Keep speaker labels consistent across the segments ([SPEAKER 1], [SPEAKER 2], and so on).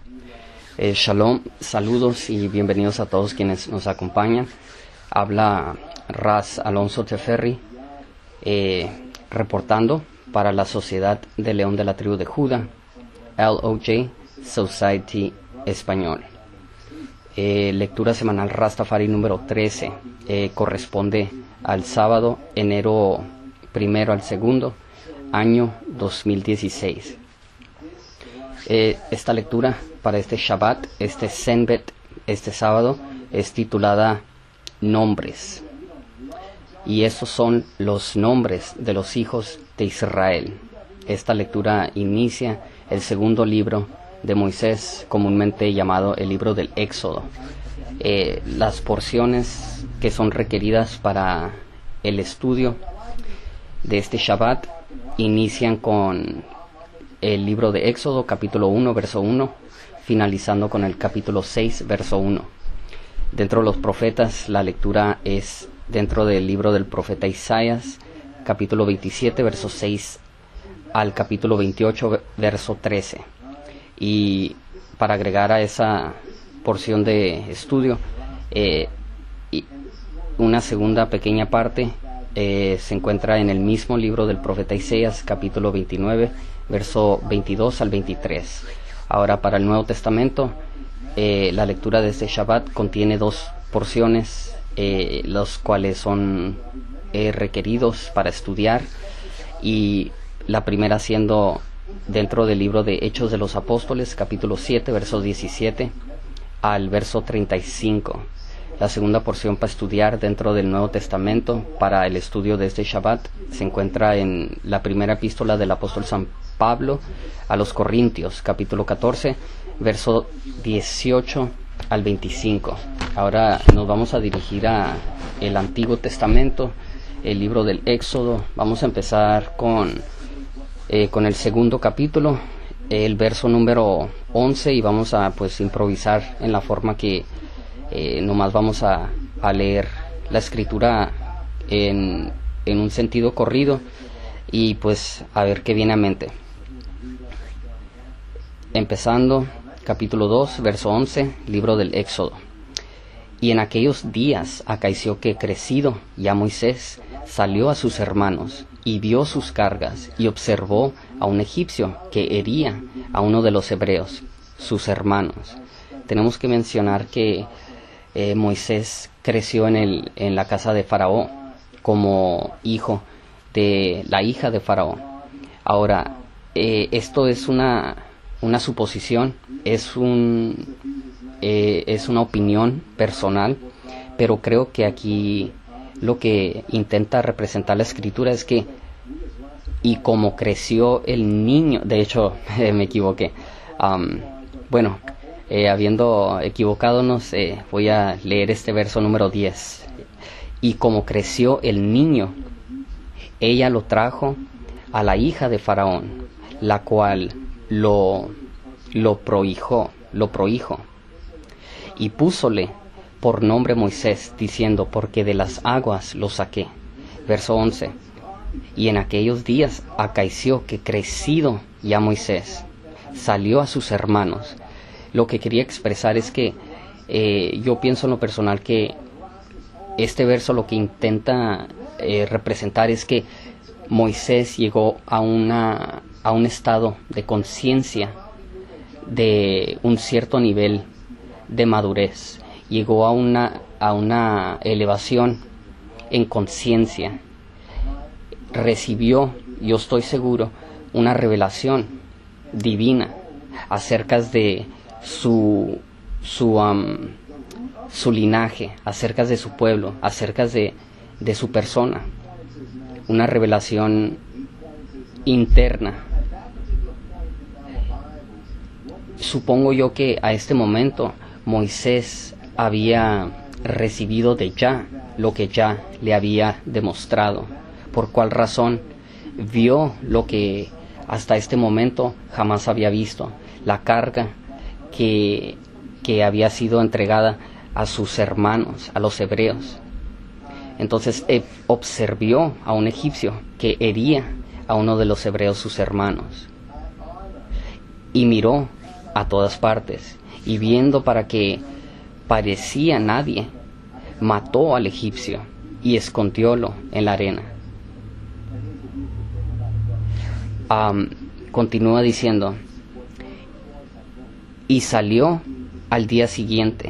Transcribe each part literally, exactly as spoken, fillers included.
[SPEAKER 1] Eh, shalom, saludos y bienvenidos a todos quienes nos acompañan. Habla Ras Alonso Teferri, eh, reportando para la Sociedad de León de la Tribu de Judá, L O J Society Español. Eh, lectura semanal Rastafari número trece, eh, corresponde al sábado, enero primero al segundo, año dos mil dieciséis. Eh, esta lectura para este Shabbat, este Senbet, este sábado, es titulada Nombres. Y estos son los nombres de los hijos de Israel. Esta lectura inicia el segundo libro de Moisés, comúnmente llamado el libro del Éxodo. Eh, las porciones que son requeridas para el estudio de este Shabbat inician con el libro de Éxodo, capítulo uno, verso uno, finalizando con el capítulo seis, verso uno. Dentro de los profetas, la lectura es dentro del libro del profeta Isaías, capítulo veintisiete, verso seis al capítulo veintiocho, verso trece. Y para agregar a esa porción de estudio, eh, una segunda pequeña parte eh, se encuentra en el mismo libro del profeta Isaías, capítulo veintinueve, verso veintidós al veintitrés. Ahora, para el Nuevo Testamento, eh, la lectura de este Shabbat contiene dos porciones, eh, los cuales son eh, requeridos para estudiar, y la primera siendo dentro del libro de Hechos de los Apóstoles, capítulo siete, verso diecisiete al verso treinta y cinco. La segunda porción para estudiar dentro del Nuevo Testamento para el estudio de este Shabbat se encuentra en la primera epístola del apóstol San Pablo a los Corintios, capítulo catorce, verso dieciocho al veinticinco. Ahora nos vamos a dirigir a el Antiguo Testamento, el libro del Éxodo. Vamos a empezar con Eh, con el segundo capítulo, el verso número once, y vamos a pues improvisar en la forma que eh, nomás vamos a, a leer la escritura en, en un sentido corrido y pues a ver qué viene a mente. Empezando, capítulo dos, verso once, libro del Éxodo. Y en aquellos días acaeció que, crecido ya Moisés, salió a sus hermanos y vio sus cargas, y observó a un egipcio que hería a uno de los hebreos, sus hermanos. Tenemos que mencionar que eh, Moisés creció en, el, en la casa de Faraón como hijo de la hija de Faraón. Ahora, eh, esto es una, una suposición, es, un, eh, es una opinión personal, pero creo que aquí lo que intenta representar la escritura es que, y como creció el niño, de hecho eh, me equivoqué, um, bueno, eh, habiendo equivocadonos, eh, voy a leer este verso número diez. Y como creció el niño, ella lo trajo a la hija de Faraón, la cual lo, lo prohijó, lo prohijo, y púsole por nombre Moisés, diciendo, porque de las aguas lo saqué. Verso once. Y en aquellos días acaeció que, crecido ya Moisés, salió a sus hermanos. Lo que quería expresar es que eh, yo pienso en lo personal que este verso lo que intenta eh, representar es que Moisés llegó a, una, a un estado de conciencia de un cierto nivel de madurez. Llegó a una, a una elevación en conciencia. Recibió, yo estoy seguro, una revelación divina acerca de su, su, um, su linaje, acerca de su pueblo, acerca de, de su persona. Una revelación interna. Supongo yo que a este momento Moisés había recibido de Yah lo que Yah le había demostrado, por cual razón vio lo que hasta este momento jamás había visto, la carga que, que había sido entregada a sus hermanos, a los hebreos. Entonces eh, observó a un egipcio que hería a uno de los hebreos, sus hermanos, y miró a todas partes, y viendo para que parecía nadie, mató al egipcio y escondiólo en la arena. Um, continúa diciendo, y salió al día siguiente,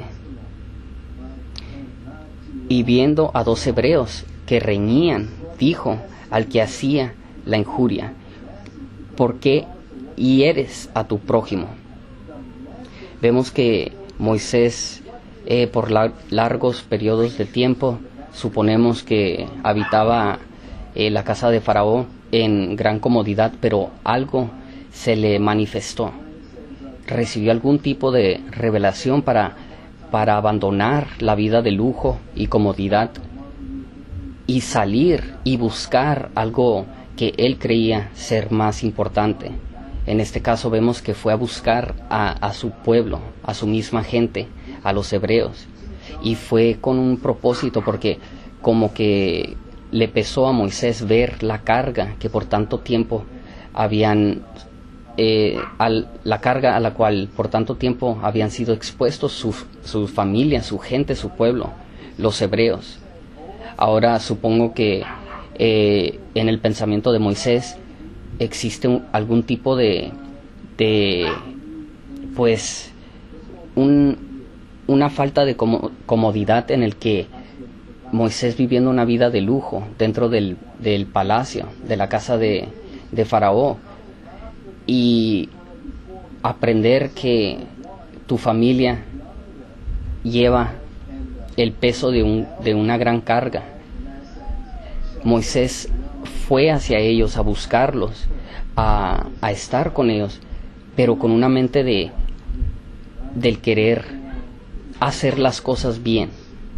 [SPEAKER 1] y viendo a dos hebreos que reñían, dijo al que hacía la injuria, ¿por qué hieres a tu prójimo? Vemos que Moisés, eh, por lar- largos periodos de tiempo, suponemos que habitaba eh, la casa de Faraón en gran comodidad, pero algo se le manifestó. Recibió algún tipo de revelación para, para abandonar la vida de lujo y comodidad y salir y buscar algo que él creía ser más importante. En este caso vemos que fue a buscar a, a su pueblo, a su misma gente, a los hebreos, y fue con un propósito, porque como que le pesó a Moisés ver la carga que por tanto tiempo habían eh, al, la carga a la cual por tanto tiempo habían sido expuestos su, su familia, su gente, su pueblo, los hebreos. Ahora supongo que eh, en el pensamiento de Moisés existe un, algún tipo de, de pues, un, una falta de como, comodidad en el que Moisés, viviendo una vida de lujo dentro del, del palacio, de la casa de, de Faraón, y aprender que tu familia lleva el peso de, un, de una gran carga. Moisés fue hacia ellos a buscarlos, a, a estar con ellos, pero con una mente de del querer hacer las cosas bien.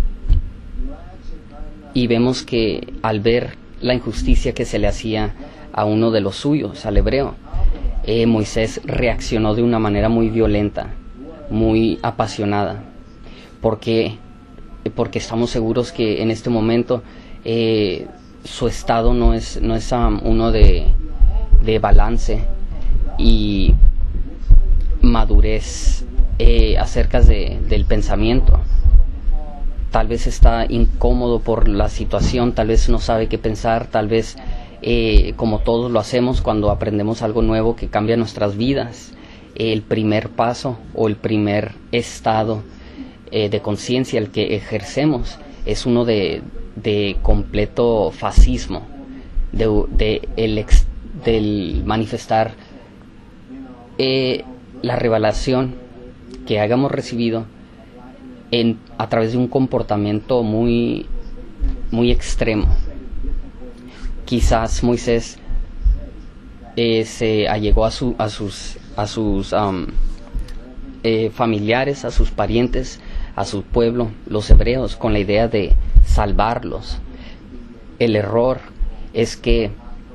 [SPEAKER 1] Y vemos que al ver la injusticia que se le hacía a uno de los suyos, al hebreo, eh, Moisés reaccionó de una manera muy violenta, muy apasionada. ¿Por qué? Porque estamos seguros que en este momento eh, su estado no es, no es um, uno de, de balance y madurez eh, acerca de, del pensamiento. Tal vez está incómodo por la situación, tal vez no sabe qué pensar, tal vez eh, como todos lo hacemos cuando aprendemos algo nuevo que cambia nuestras vidas, el primer paso o el primer estado eh, de conciencia el que ejercemos es uno de, de completo fascismo, de, de el ex, del manifestar eh, la revelación que hayamos recibido En, a través de un comportamiento muy, muy extremo. Quizás Moisés eh, se allegó a, su, a sus, a sus um, eh, familiares, a sus parientes, a su pueblo, los hebreos, con la idea de salvarlos. El error es que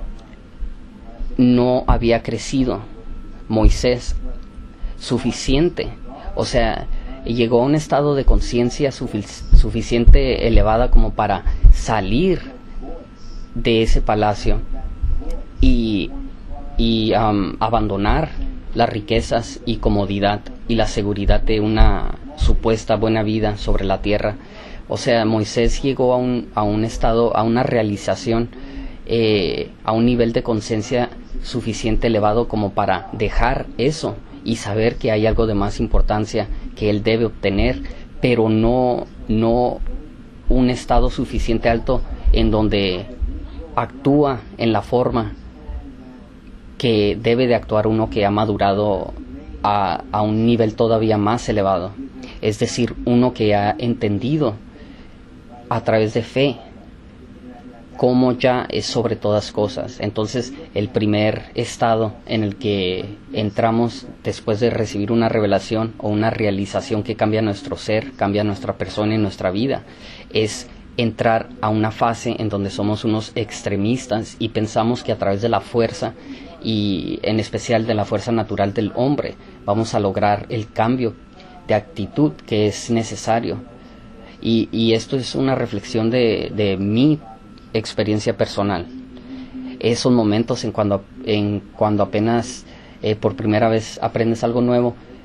[SPEAKER 1] no había crecido Moisés suficiente, o sea, llegó a un estado de conciencia sufic- suficiente elevada como para salir de ese palacio y, y um, abandonar las riquezas y comodidad y la seguridad de una supuesta buena vida sobre la tierra. O sea, Moisés llegó a un, a un estado, a una realización, eh, a un nivel de conciencia suficiente elevado como para dejar eso y saber que hay algo de más importancia que él debe obtener, pero no, no un estado suficiente alto en donde actúa en la forma que debe de actuar uno que ha madurado a, a un nivel todavía más elevado, es decir, uno que ha entendido a través de fe cómo ya es sobre todas cosas. Entonces, el primer estado en el que entramos después de recibir una revelación o una realización que cambia nuestro ser, cambia nuestra persona y nuestra vida, es entrar a una fase en donde somos unos extremistas y pensamos que a través de la fuerza, y en especial de la fuerza natural del hombre, vamos a lograr el cambio de actitud que es necesario. Y, y esto es una reflexión de, de mi experiencia personal. Esos momentos en cuando, en cuando apenas eh, por primera vez aprendes algo nuevo,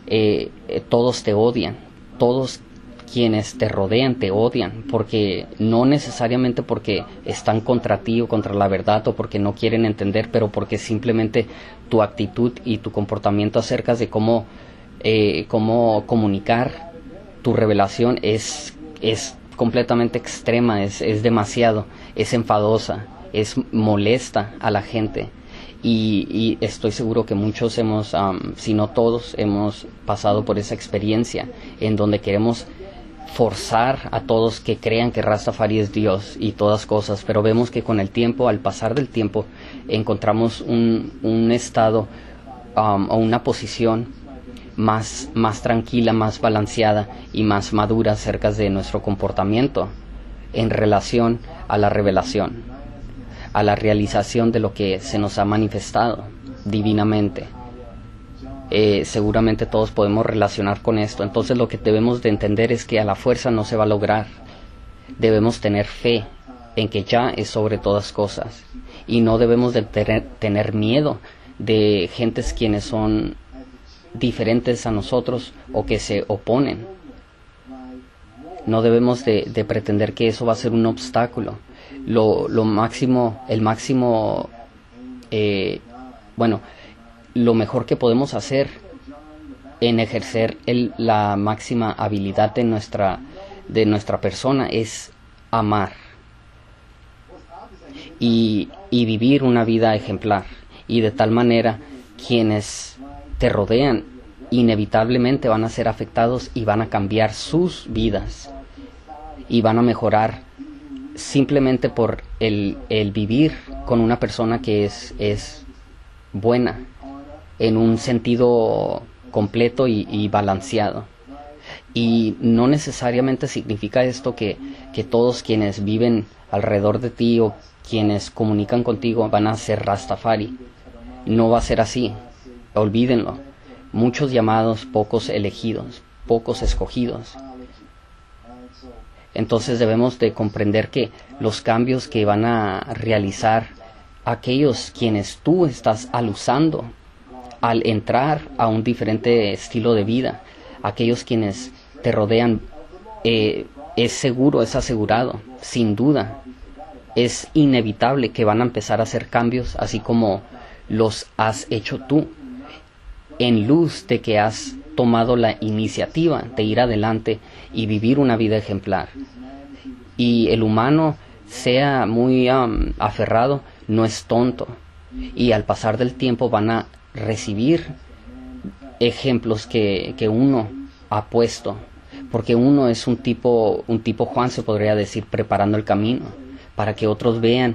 [SPEAKER 1] eh, eh, todos te odian, todos quienes te rodean te odian, porque no necesariamente porque están contra ti o contra la verdad o porque no quieren entender, pero porque simplemente tu actitud y tu comportamiento acerca de cómo, eh, cómo comunicar tu revelación es, es completamente extrema, es, es demasiado, es enfadosa, es molesta a la gente. Y, y estoy seguro que muchos hemos, um, si no todos, hemos pasado por esa experiencia en donde queremos forzar a todos que crean que Rastafari es Dios y todas cosas, pero vemos que con el tiempo, al pasar del tiempo, encontramos un, un estado um, o una posición más, más tranquila, más balanceada y más madura acerca de nuestro comportamiento en relación a la revelación, a la realización de lo que se nos ha manifestado divinamente. Eh, seguramente todos podemos relacionar con esto. Entonces lo que debemos de entender es que a la fuerza no se va a lograr. Debemos tener fe en que ya es sobre todas cosas, y no debemos de tener, tener miedo de gentes quienes son diferentes a nosotros o que se oponen. No debemos de, de pretender que eso va a ser un obstáculo. Lo, lo máximo, el máximo, eh, bueno, lo mejor que podemos hacer en ejercer el, la máxima habilidad de nuestra, de nuestra persona es amar y, y vivir una vida ejemplar, y de tal manera quienes te rodean inevitablemente van a ser afectados y van a cambiar sus vidas y van a mejorar simplemente por el, el vivir con una persona que es, es buena en un sentido completo y, y balanceado. Y no necesariamente significa esto que, que todos quienes viven alrededor de ti o quienes comunican contigo van a ser Rastafari. No va a ser así, olvídenlo. Muchos llamados, pocos elegidos, pocos escogidos. Entonces debemos de comprender que los cambios que van a realizar aquellos quienes tú estás alusando al entrar a un diferente estilo de vida, aquellos quienes te rodean, eh, es seguro, es asegurado, sin duda, es inevitable que van a empezar a hacer cambios, así como los has hecho tú, en luz de que has tomado la iniciativa de ir adelante y vivir una vida ejemplar. Y el humano, sea muy um, aferrado, no es tonto, y al pasar del tiempo van a recibir ejemplos que, que uno ha puesto, porque uno es un tipo, un tipo Juan, se podría decir, preparando el camino, para que otros vean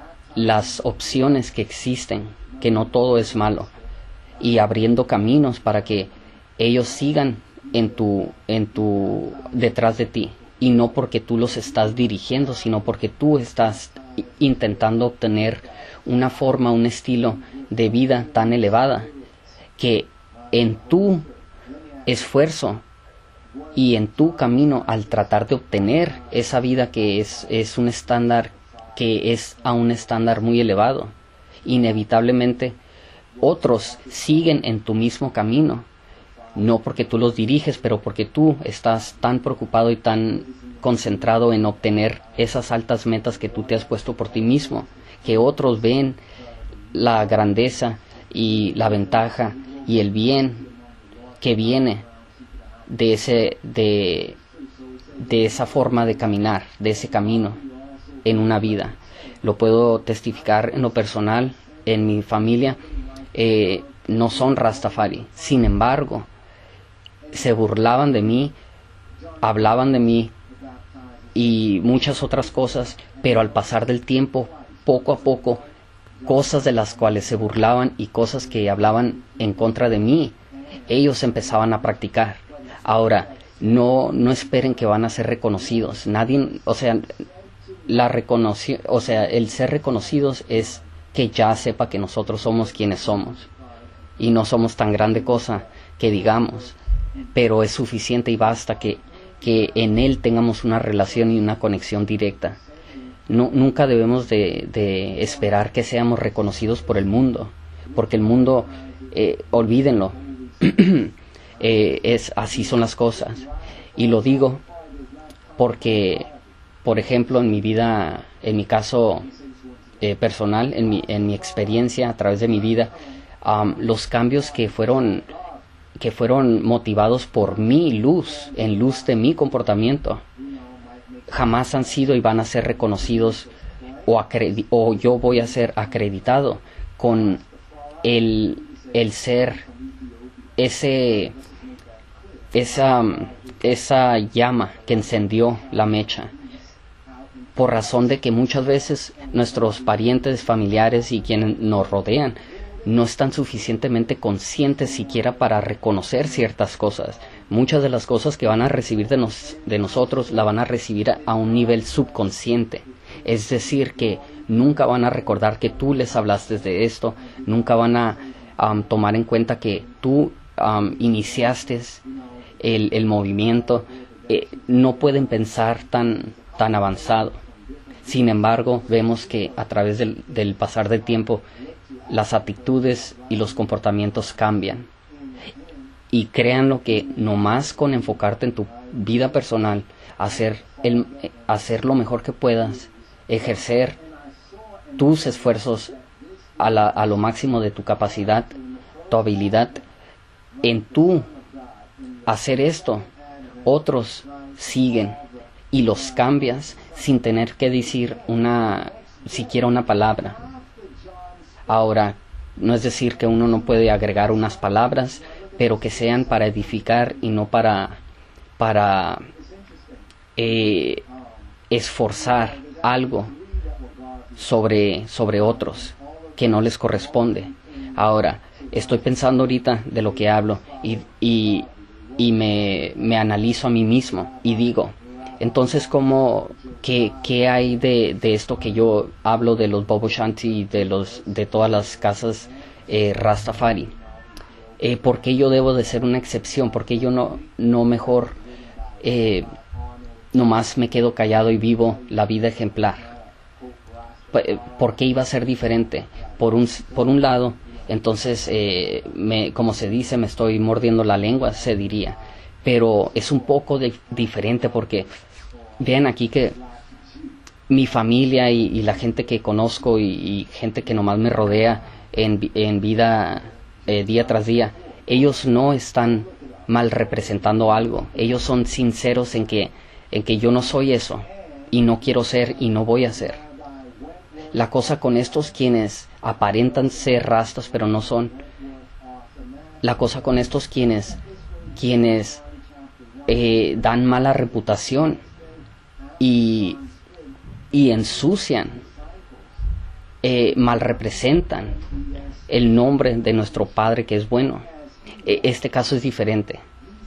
[SPEAKER 1] las opciones que existen, que no todo es malo, y abriendo caminos para que ellos sigan en tu, en tu, detrás de ti, y no porque tú los estás dirigiendo, sino porque tú estás intentando obtener una forma, un estilo de vida tan elevada que en tu esfuerzo y en tu camino, al tratar de obtener esa vida que es, es un estándar, que es a un estándar muy elevado, inevitablemente otros siguen en tu mismo camino, no porque tú los diriges, pero porque tú estás tan preocupado y tan concentrado en obtener esas altas metas que tú te has puesto por ti mismo, que otros ven la grandeza y la ventaja y el bien que viene de ese de, de esa forma de caminar, de ese camino en una vida. Lo puedo testificar en lo personal, en mi familia, eh, no son Rastafari, sin embargo se burlaban de mí, hablaban de mí y muchas otras cosas, pero al pasar del tiempo, poco a poco, cosas de las cuales se burlaban y cosas que hablaban en contra de mí, ellos empezaban a practicar. Ahora, no, no esperen que van a ser reconocidos. Nadie, o sea, la reconoci- o sea, el ser reconocidos es que ya sepa que nosotros somos quienes somos. Y no somos tan grande cosa que digamos, pero es suficiente y basta que, que en él tengamos una relación y una conexión directa. No, nunca debemos de, de esperar que seamos reconocidos por el mundo, porque el mundo, eh, olvídenlo, Eh, es así son las cosas. Y lo digo porque, por ejemplo, en mi vida, en mi caso eh, personal, en mi, en mi experiencia a través de mi vida, um, los cambios que fueron que fueron motivados por mi luz, en luz de mi comportamiento, jamás han sido y van a ser reconocidos o, acredi- o yo voy a ser acreditado con el, el ser ese esa, esa llama que encendió la mecha, por razón de que muchas veces nuestros parientes, familiares y quienes nos rodean no están suficientemente conscientes siquiera para reconocer ciertas cosas. Muchas de las cosas que van a recibir de, nos, de nosotros la van a recibir a, a un nivel subconsciente. Es decir, que nunca van a recordar que tú les hablaste de esto, nunca van a um, tomar en cuenta que tú um, iniciaste el, el movimiento. Eh, no pueden pensar tan, tan avanzado. Sin embargo, vemos que a través del, del pasar del tiempo, las actitudes y los comportamientos cambian. Y créanlo que nomás con enfocarte en tu vida personal, hacer, el, hacer lo mejor que puedas, ejercer tus esfuerzos a, la, a lo máximo de tu capacidad, tu habilidad, en tú hacer esto, otros siguen y los cambias sin tener que decir una, siquiera una palabra. Ahora, no es decir que uno no puede agregar unas palabras, pero que sean para edificar y no para, para eh, esforzar algo sobre, sobre otros que no les corresponde. Ahora, estoy pensando ahorita de lo que hablo y, y, y me, me analizo a mí mismo y digo, entonces, ¿cómo, qué, qué hay de, de esto que yo hablo de los Bobo Shanti y de, los, de todas las casas eh, Rastafari? Eh, ¿Por qué yo debo de ser una excepción? ¿Por qué yo no, no mejor eh, nomás me quedo callado y vivo la vida ejemplar? ¿Por qué iba a ser diferente? Por un, por un lado, entonces, eh, me, como se dice, me estoy mordiendo la lengua, se diría. Pero es un poco de, diferente porque vean aquí que mi familia y, y la gente que conozco y, y gente que nomás me rodea en, en vida eh, día tras día, ellos no están mal representando algo. Ellos son sinceros en que, en que yo no soy eso y no quiero ser y no voy a ser. La cosa con estos quienes aparentan ser rastas pero no son, la cosa con estos quienes, quienes eh, dan mala reputación y, y ensucian, eh, mal representan el nombre de nuestro Padre que es bueno. Eh, este caso es diferente.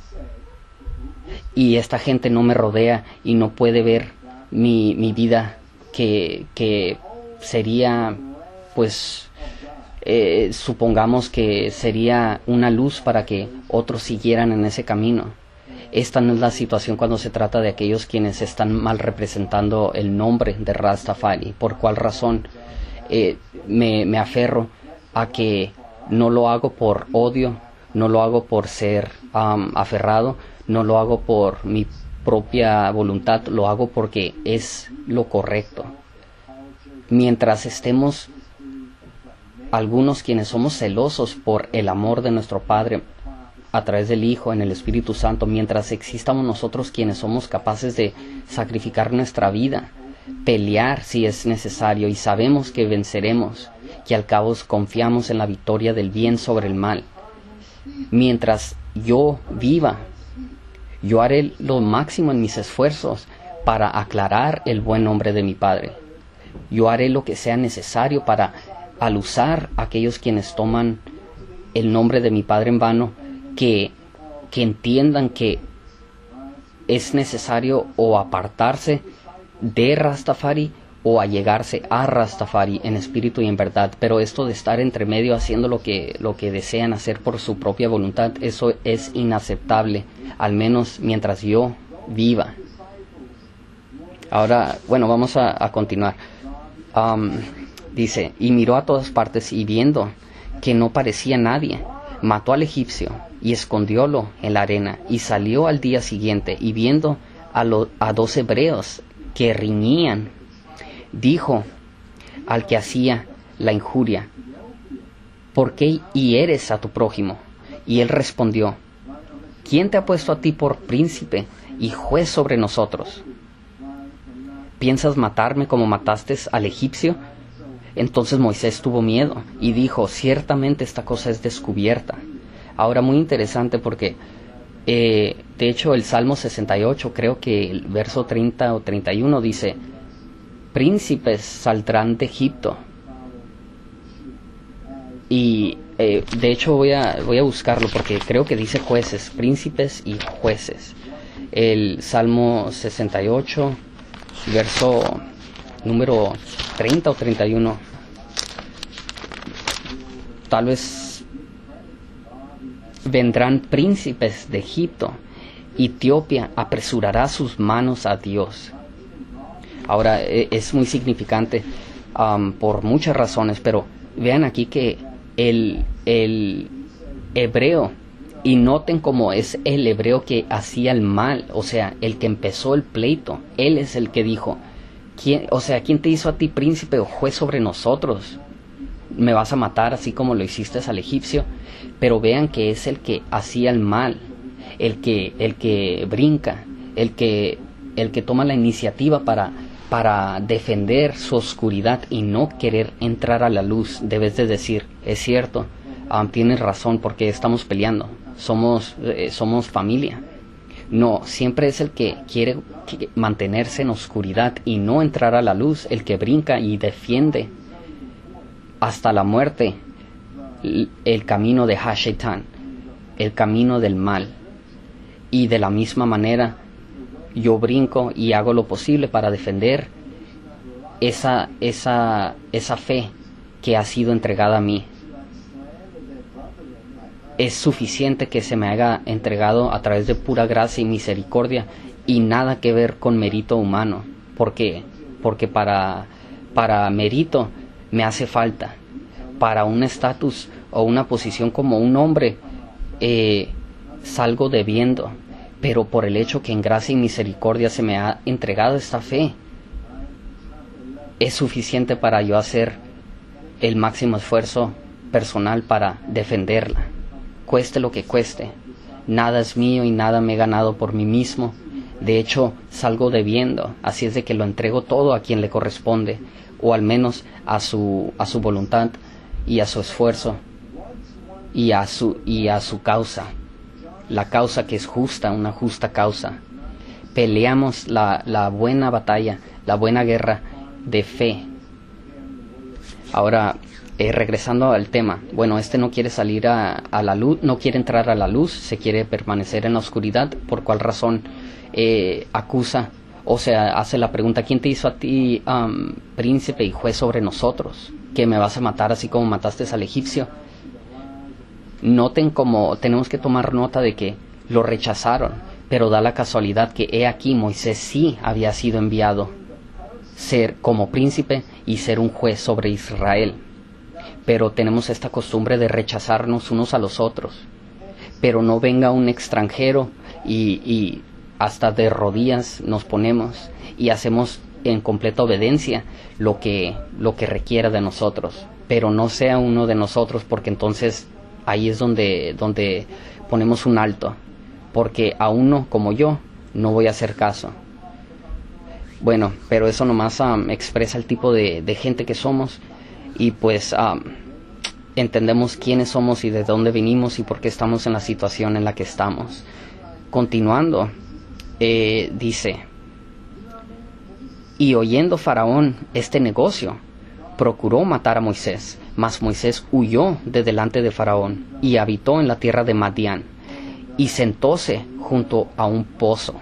[SPEAKER 1] Y esta gente no me rodea y no puede ver mi, mi vida que, que sería, pues, eh, supongamos que sería una luz para que otros siguieran en ese camino. Esta no es la situación cuando se trata de aquellos quienes están mal representando el nombre de Rastafari. ¿Por cuál razón? Eh, me, me aferro a que no lo hago por odio, no lo hago por ser um, aferrado, no lo hago por mi propia voluntad, lo hago porque es lo correcto. Mientras estemos algunos quienes somos celosos por el amor de nuestro Padre a través del Hijo en el Espíritu Santo, mientras existamos nosotros quienes somos capaces de sacrificar nuestra vida, pelear si es necesario y sabemos que venceremos, que al cabo confiamos en la victoria del bien sobre el mal. Mientras yo viva, yo haré lo máximo en mis esfuerzos para aclarar el buen nombre de mi Padre. Yo haré lo que sea necesario para, al usar a aquellos quienes toman el nombre de mi Padre en vano, que, que entiendan que es necesario o apartarse de Rastafari o allegarse a Rastafari en espíritu y en verdad. Pero esto de estar entre medio haciendo lo que, lo que desean hacer por su propia voluntad, eso es inaceptable, al menos mientras yo viva. Ahora, bueno, vamos a, a continuar. Um, dice, y miró a todas partes y viendo que no parecía nadie, mató al egipcio y escondiólo en la arena, y salió al día siguiente, y viendo a, lo, a dos hebreos que riñían, dijo al que hacía la injuria: ¿por qué hieres a tu prójimo? Y él respondió: ¿quién te ha puesto a ti por príncipe y juez sobre nosotros? ¿Piensas matarme como mataste al egipcio? Entonces Moisés tuvo miedo y dijo: ciertamente esta cosa es descubierta. Ahora, muy interesante porque eh, de hecho el Salmo sesenta y ocho, creo que el verso treinta o treinta y uno dice: príncipes saldrán de Egipto. Y eh, de hecho voy a, voy a buscarlo porque creo que dice jueces, príncipes y jueces. El Salmo sesenta y ocho, verso número treinta o treinta y uno. Tal vez: vendrán príncipes de Egipto, Etiopía apresurará sus manos a Dios. Ahora, es muy significante um, por muchas razones, pero vean aquí que el, el hebreo, y noten cómo es el hebreo que hacía el mal, o sea, el que empezó el pleito, él es el que dijo: ¿quién, o sea, ¿quién te hizo a ti príncipe o juez sobre nosotros? ¿Me vas a matar así como lo hiciste al egipcio? Pero vean que es el que hacía el mal, el que, el que brinca, el que, el que toma la iniciativa para, para defender su oscuridad y no querer entrar a la luz. Debes de decir: es cierto, um, tienes razón, porque estamos peleando, somos, eh, somos familia. No, siempre es el que quiere mantenerse en oscuridad y no entrar a la luz, el que brinca y defiende hasta la muerte el camino de Hashetán, el camino del mal. Y de la misma manera yo brinco y hago lo posible para defender esa, esa, esa fe que ha sido entregada a mí. Es suficiente que se me haya entregado a través de pura gracia y misericordia, y nada que ver con mérito humano. ¿Por qué? Porque para, para mérito me hace falta. Para un estatus o una posición como un hombre, eh, salgo debiendo. Pero por el hecho que en gracia y misericordia se me ha entregado esta fe, es suficiente para yo hacer el máximo esfuerzo personal para defenderla, cueste lo que cueste. Nada es mío y nada me he ganado por mí mismo. De hecho, salgo debiendo, así es de que lo entrego todo a quien le corresponde, o al menos a su, a su voluntad y a su esfuerzo y a su, y a su causa. La causa que es justa, una justa causa. Peleamos la, la buena batalla, la buena guerra de fe. Ahora, eh, regresando al tema, bueno, este no quiere salir a, a la luz, no quiere entrar a la luz, se quiere permanecer en la oscuridad. ¿Por cuál razón? Eh, acusa, o sea, hace la pregunta: ¿quién te hizo a ti um, príncipe y juez sobre nosotros? ¿Que me vas a matar así como mataste al egipcio? Noten cómo tenemos que tomar nota de que lo rechazaron, pero da la casualidad que he aquí Moisés sí había sido enviado ser como príncipe y ser un juez sobre Israel. Pero tenemos esta costumbre de rechazarnos unos a los otros. Pero no venga un extranjero y, y hasta de rodillas nos ponemos y hacemos en completa obediencia lo que, lo que requiera de nosotros. Pero no sea uno de nosotros, porque entonces ahí es donde, donde ponemos un alto, porque a uno como yo no voy a hacer caso. Bueno, pero eso nomás um, expresa el tipo de, de gente que somos, y pues um, entendemos quiénes somos y de dónde venimos y por qué estamos en la situación en la que estamos. Continuando, eh, dice: y oyendo Faraón este negocio, procuró matar a Moisés, mas Moisés huyó de delante de Faraón y habitó en la tierra de Madián, y sentóse junto a un pozo.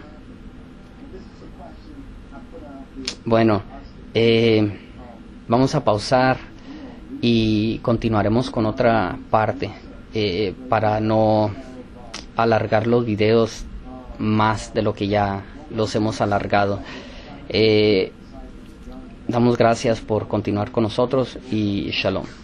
[SPEAKER 1] Bueno, eh, vamos a pausar y continuaremos con otra parte, eh, para no alargar los videos más de lo que ya los hemos alargado. Eh, damos gracias por continuar con nosotros y shalom.